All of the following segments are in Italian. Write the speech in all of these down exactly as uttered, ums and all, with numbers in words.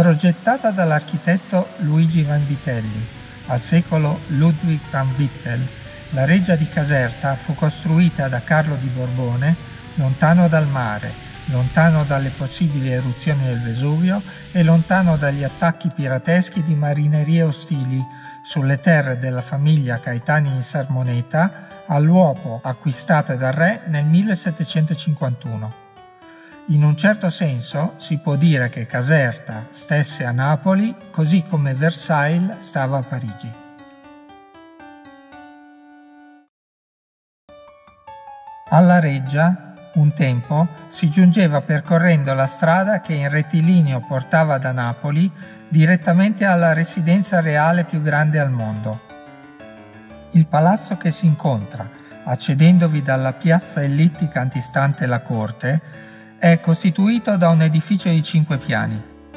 Progettata dall'architetto Luigi Vanvitelli al secolo Ludwig van Vittel, la reggia di Caserta fu costruita da Carlo di Borbone lontano dal mare, lontano dalle possibili eruzioni del Vesuvio e lontano dagli attacchi pirateschi di marinerie ostili sulle terre della famiglia Caetani in Sarmoneta, all'uopo acquistate dal re nel millesettecentocinquantuno. In un certo senso si può dire che Caserta stesse a Napoli così come Versailles stava a Parigi. Alla reggia, un tempo, si giungeva percorrendo la strada che in rettilineo portava da Napoli direttamente alla residenza reale più grande al mondo. Il palazzo che si incontra, accedendovi dalla piazza ellittica antistante la corte, è costituito da un edificio di cinque piani.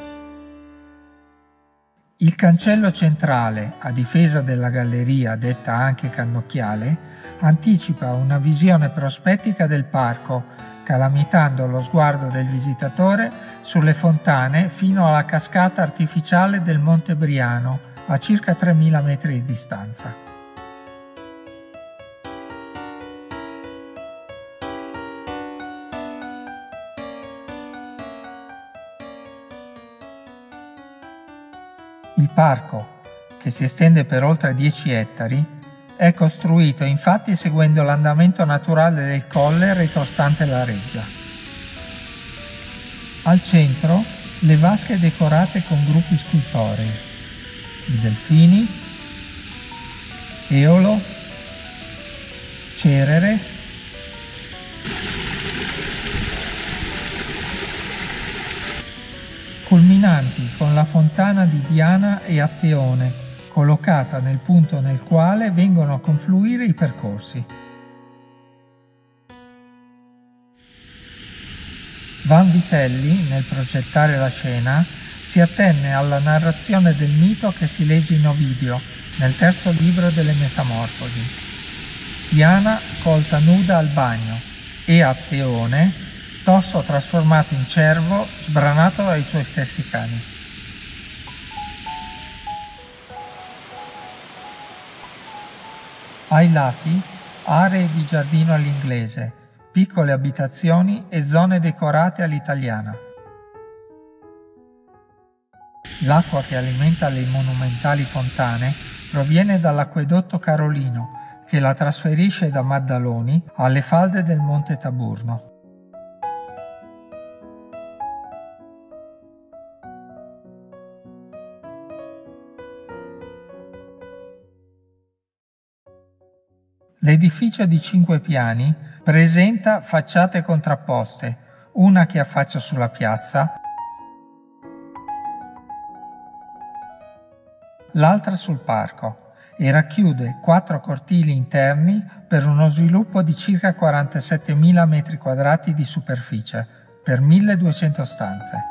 Il cancello centrale, a difesa della galleria detta anche cannocchiale, anticipa una visione prospettica del parco, calamitando lo sguardo del visitatore sulle fontane fino alla cascata artificiale del Monte Briano, a circa tremila metri di distanza. Il parco, che si estende per oltre dieci ettari, è costruito infatti seguendo l'andamento naturale del colle retrostante la reggia. Al centro, le vasche decorate con gruppi scultorei, i delfini, Eolo, Cerere, culminanti con la fontana di Diana e Atteone, collocata nel punto nel quale vengono a confluire i percorsi. Vanvitelli, nel progettare la scena, si attenne alla narrazione del mito che si legge in Ovidio, nel terzo libro delle Metamorfosi. Diana colta nuda al bagno e Atteone tosto trasformato in cervo, sbranato dai suoi stessi cani. Ai lati, aree di giardino all'inglese, piccole abitazioni e zone decorate all'italiana. L'acqua che alimenta le monumentali fontane proviene dall'acquedotto Carolino, che la trasferisce da Maddaloni alle falde del Monte Taburno. L'edificio di cinque piani presenta facciate contrapposte, una che affaccia sulla piazza, l'altra sul parco, e racchiude quattro cortili interni per uno sviluppo di circa quarantasettemila metri quadrati di superficie, per milleduecento stanze.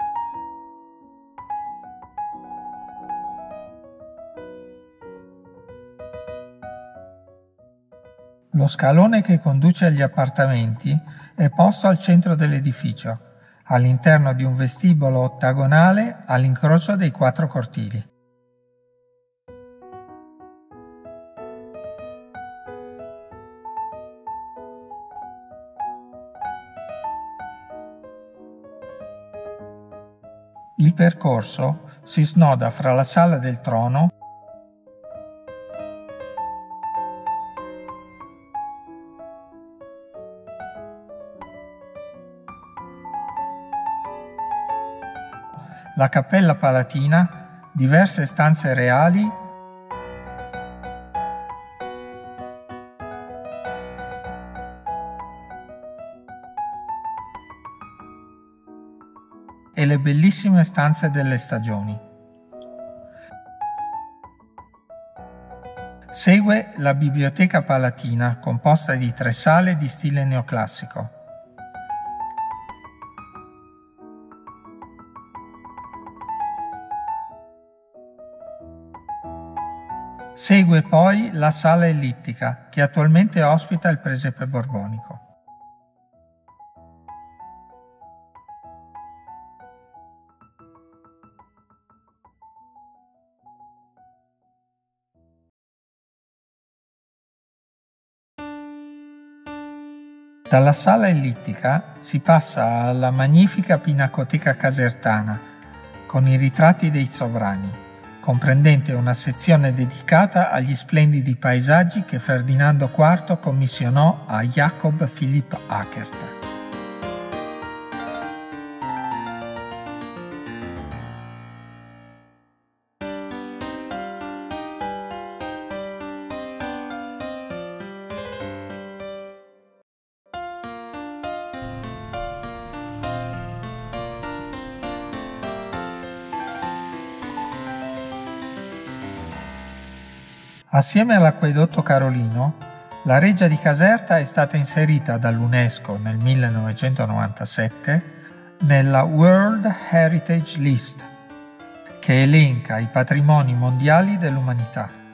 Lo scalone che conduce agli appartamenti è posto al centro dell'edificio, all'interno di un vestibolo ottagonale all'incrocio dei quattro cortili. Il percorso si snoda fra la sala del trono la Cappella Palatina, diverse stanze reali e le bellissime stanze delle stagioni. Segue la Biblioteca Palatina, composta di tre sale di stile neoclassico. Segue poi la Sala Ellittica, che attualmente ospita il presepe borbonico. Dalla sala ellittica si passa alla magnifica Pinacoteca Casertana con i ritratti dei sovrani, comprendente una sezione dedicata agli splendidi paesaggi che Ferdinando quarto commissionò a Jacob Philipp Eckert. Assieme all'Acquedotto Carolino, la Reggia di Caserta è stata inserita dall'UNESCO nel millenovecentonovantasette nella World Heritage List, che elenca i patrimoni mondiali dell'umanità.